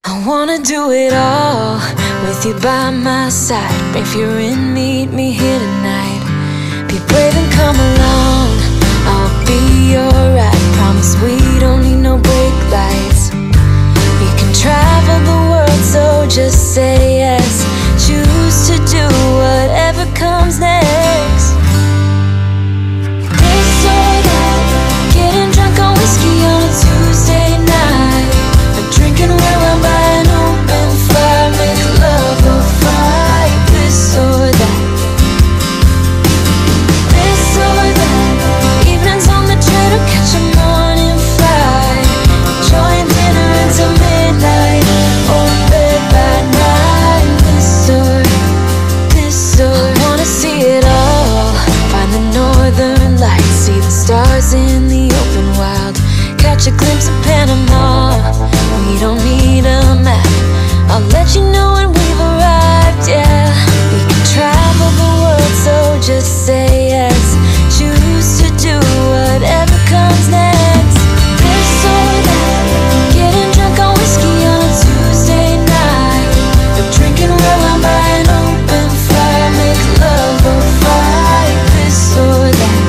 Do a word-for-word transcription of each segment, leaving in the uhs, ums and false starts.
I wanna do it all with you by my side. If you're in, meet me here tonight. Be brave and come along, I'll be your ride. Promise we don't need no brake lights. We can travel the world, so just say yes. Choose to do whatever comes next. This or that, getting drunk on whiskey on a Tuesday night, or drinking red wine by an open fire, make love or fight. This or that, this or that, evenings on the train or catch a morning flight, enjoying dinner until midnight, or bed by night. This or, this or, I wanna see it all, find the northern lights, see the stars in the open wild, catch a glimpse of Panama. We don't need a map, I'll let you know when we've arrived, yeah. We can travel the world, so just say yes. Choose to do whatever comes next. This or that, getting drunk on whiskey on a Tuesday night, or drinking red wine by an open fire, make love or fight. This or that,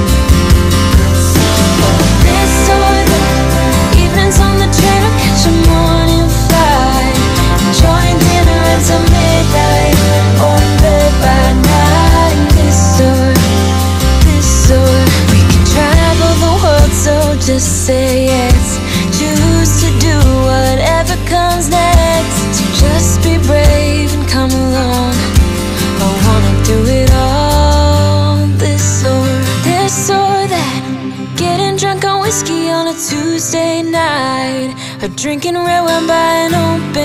this or that, evenings on the train or catch a morning flight, enjoying dinner until midnight, or in bed by night. This or, this or, we can travel the world, so just say yes. Choose to do whatever comes next. So just be brave and come along, I wanna do it all. This or, this or that, getting drunk on whiskey on a Tuesday night, or drinking red wine by an open